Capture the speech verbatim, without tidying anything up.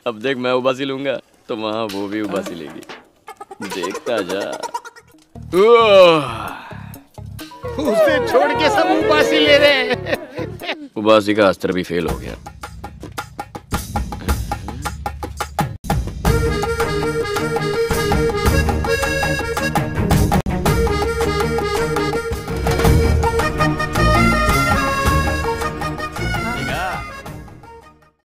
अब देख मैं उबासी लूंगा तो वहां वो भी उबासी लेगी, देखता जा। उसे छोड़ के सब उबासी ले रहे हैं। उबासी का अस्त्र भी फेल हो गया।